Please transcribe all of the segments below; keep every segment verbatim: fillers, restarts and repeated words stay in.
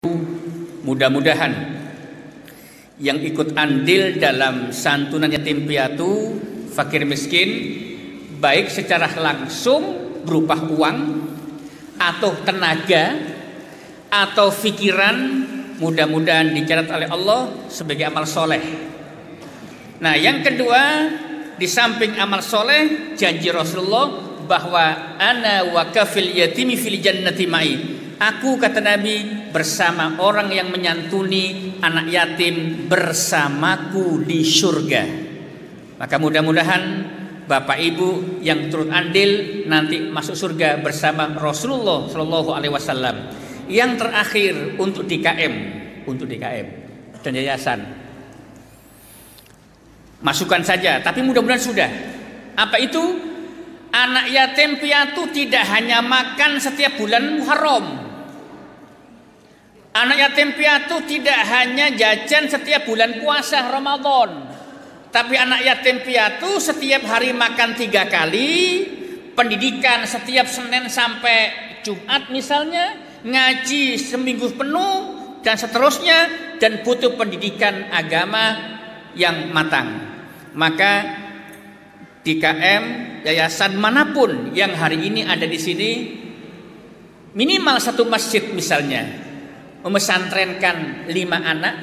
Mudah-mudahan yang ikut andil dalam santunan yatim piatu, fakir miskin, baik secara langsung berupa uang atau tenaga atau pikiran, mudah-mudahan dicatat oleh Allah sebagai amal soleh. Nah, yang kedua, di samping amal soleh, janji Rasulullah bahwa ana wa kafil yatimi fil jannati ma'i. Aku, kata Nabi, bersama orang yang menyantuni anak yatim bersamaku di surga. Maka mudah-mudahan Bapak Ibu yang turut andil nanti masuk surga bersama Rasulullah Shallallahu Alaihi Wasallam. Yang terakhir untuk D K M, untuk D K M dan yayasan, masukkan saja. Tapi mudah-mudahan sudah. Apa itu? Anak yatim piatu tidak hanya makan setiap bulan Muharram. Anak yatim piatu tidak hanya jajan setiap bulan puasa Ramadan. Tapi anak yatim piatu setiap hari makan tiga kali, pendidikan setiap Senin sampai Jumat misalnya, ngaji seminggu penuh dan seterusnya, dan butuh pendidikan agama yang matang. Maka D K M, yayasan manapun yang hari ini ada di sini, minimal satu masjid misalnya memesantrenkan lima anak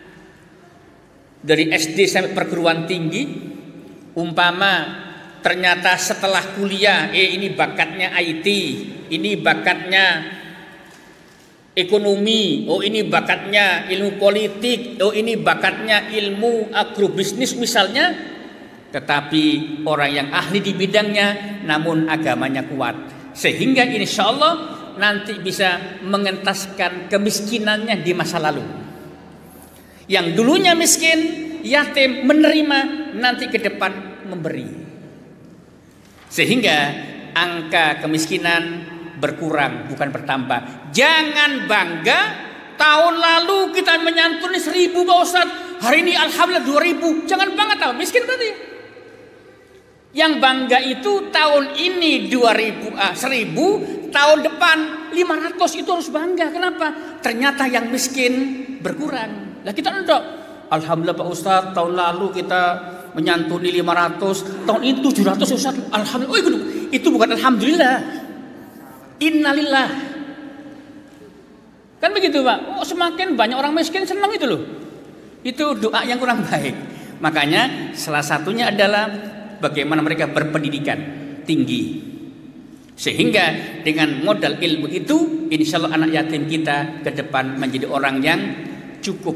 dari S D sampai perguruan tinggi. Umpama ternyata setelah kuliah, eh ini bakatnya I T, ini bakatnya ekonomi, oh ini bakatnya ilmu politik, oh ini bakatnya ilmu agrobisnis misalnya, tetapi orang yang ahli di bidangnya namun agamanya kuat, sehingga insya Allah nanti bisa mengentaskan kemiskinannya di masa lalu. Yang dulunya miskin, yatim, menerima, nanti ke depan memberi, sehingga angka kemiskinan berkurang bukan bertambah. Jangan bangga tahun lalu kita menyantuni seribu Pak Ustadz, hari ini alhamdulillah dua ribu. Jangan bangga, tahu miskin berarti. Yang bangga itu tahun ini dua ribu, ah, seribu, tahun depan lima ratus, itu harus bangga. Kenapa? Ternyata yang miskin berkurang. Lah kita enggak. Alhamdulillah Pak Ustadz, tahun lalu kita menyantuni lima ratus, tahun ini tujuh ratus Ustadz. Alhamdulillah. Oh, itu, itu bukan alhamdulillah. Innalillah. Kan begitu Pak. Oh, semakin banyak orang miskin senang itu loh. Itu doa yang kurang baik. Makanya salah satunya adalah bagaimana mereka berpendidikan tinggi, sehingga dengan modal ilmu itu insya Allah anak yatim kita ke depan menjadi orang yang cukup,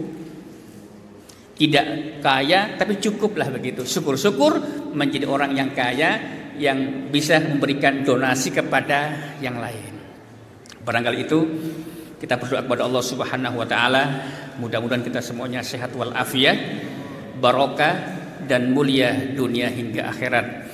tidak kaya tapi cukuplah begitu. Syukur-syukur menjadi orang yang kaya yang bisa memberikan donasi kepada yang lain. Barangkali itu kita berdoa kepada Allah Subhanahu wa taala, mudah-mudahan kita semuanya sehat wal afiat, barokah dan mulia dunia hingga akhirat.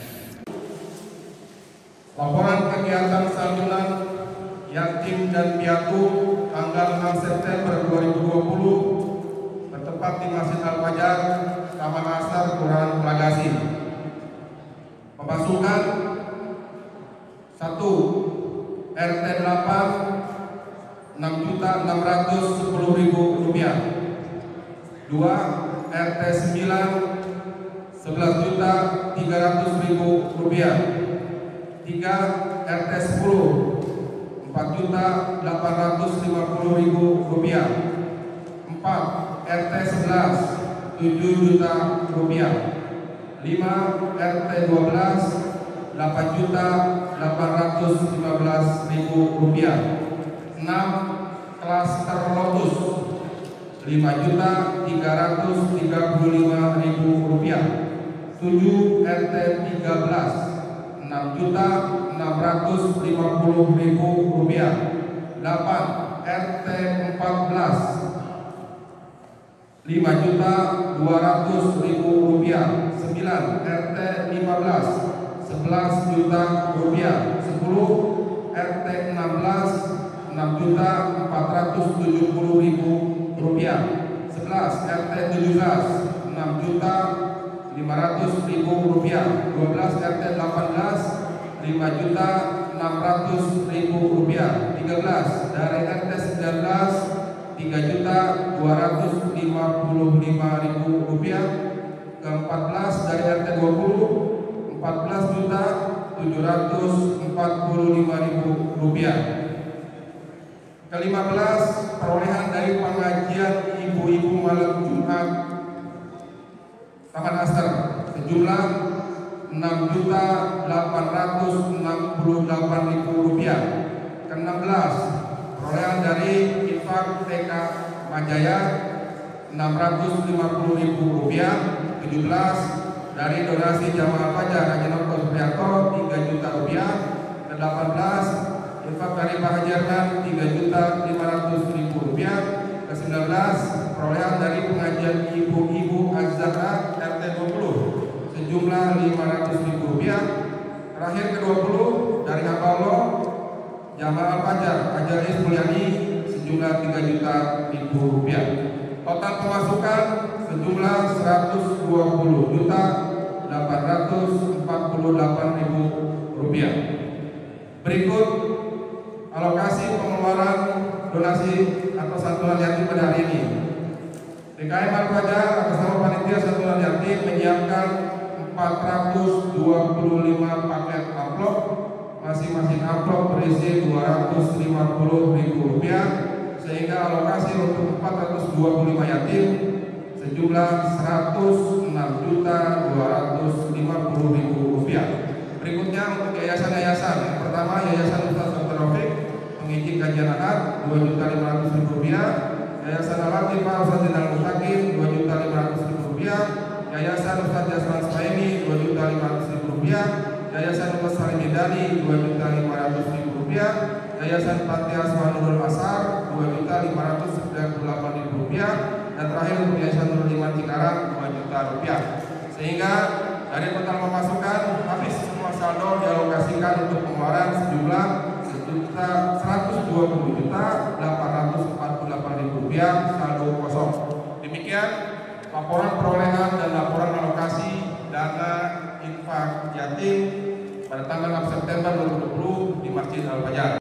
Laporan kegiatan santunan yatim dan piatu tanggal enam September dua ribu dua puluh bertempat di Masjid Al-Fajar, Taman Asar, Kelurahan Pelagasi. Pemasukan satu, R T delapan enam juta enam ratus sepuluh ribu rupiah. Dua, R T sembilan sebelas juta tiga ratus ribu rupiah. Tiga, R T sepuluh empat juta delapan ratus lima puluh ribu rupiah. Empat, R T sebelas tujuh juta rupiah. Lima, R T dua belas delapan juta delapan ratus lima belas ribu rupiah. Enam, klaster Lotus lima juta tiga ratus tiga puluh lima ribu rupiah. Tujuh, R T tiga belas enam juta enam ratus lima puluh ribu rupiah. Delapan, R T empat belas lima juta dua ratus ribu rupiah. Sembilan, R T lima belas sebelas juta rupiah. Sepuluh, R T enam belas enam juta empat ratus tujuh puluh ribu rupiah. Sebelas, R T tujuh belas enam juta lima ratus ribu rupiah. Dua belas, R T delapan belas lima juta enam ratus ribu rupiah. Tiga belas, dari R T sembilan belas tiga tiga juta dua ratus lima puluh lima ribu rupiah. Ke empat belas dari R T dua puluh empat belas juta tujuh ratus empat puluh lima ribu rupiah. Ke lima belas perolehan dari pengajian ibu-ibu malam Jumat Taman Aster sejumlah enam juta delapan ratus enam puluh delapan ribu rupiah. Ke enam belas perolehan dari infak T K Majaya enam ratus lima puluh ribu rupiah. tujuh belas dari donasi jamaah pajak Haji Noto Supriyanto tiga juta rupiah. Ke delapan belas infak dari Pak Haji Herman tiga juta lima ratus ribu rupiah. Ke sembilan belas perolehan dari pengajian ibu-ibu Az-Zahra R T dua puluh sejumlah lima ratus ribu rupiah. Terakhir ke dua puluh dari hamba Allah jamaah pajak Haji Aris Mulyani sejumlah tiga juta ribu rupiah. Total pemasukan sejumlah seratus dua puluh juta delapan ratus empat puluh delapan ribu rupiah. Berikut alokasi pengeluaran donasi atau santunan yatim pada hari ini. D K M Al-Fajar atas nama panitia santunan yatim menyiapkan empat ratus dua puluh lima paket amplop, masing-masing amplop berisi dua ratus lima puluh ribu rupiah, sehingga alokasi untuk empat ratus dua puluh lima yatim sejumlah seratus enam juta dua ratus lima puluh ribu rupiah. Berikutnya untuk yayasan-yayasan. Yang pertama Yayasan Ustaz Doktor Rafiq mengisi kajian akad dua juta lima ratus ribu rupiah. Yayasan Al-Latifah Ustaz Zainal Mustaqim dua juta lima ratus ribu rupiah. Yayasan Ustaz Jasman Suhaimi dua juta lima ratus ribu rupiah. Yayasan Ustaz Salim Medani dua juta lima ratus ribu rupiah. Yayasan Panti Asuhan Nurul Asar dua juta lima ratus sembilan puluh delapan ribu rupiah. Dan terakhir untuk Yayasan Nurul Iman Cikarang dua juta rupiah. Sehingga dari total pemasukan habis semua saldo dialokasikan untuk pengeluaran sejumlah sejuta seratus dua puluh juta delapan ratus empat puluh delapan ribu rupiah saldo kosong. Demikian laporan perolehan dan laporan alokasi dana infak yatim pada tanggal enam September dua ribu dua puluh di Masjid Al-Fajar.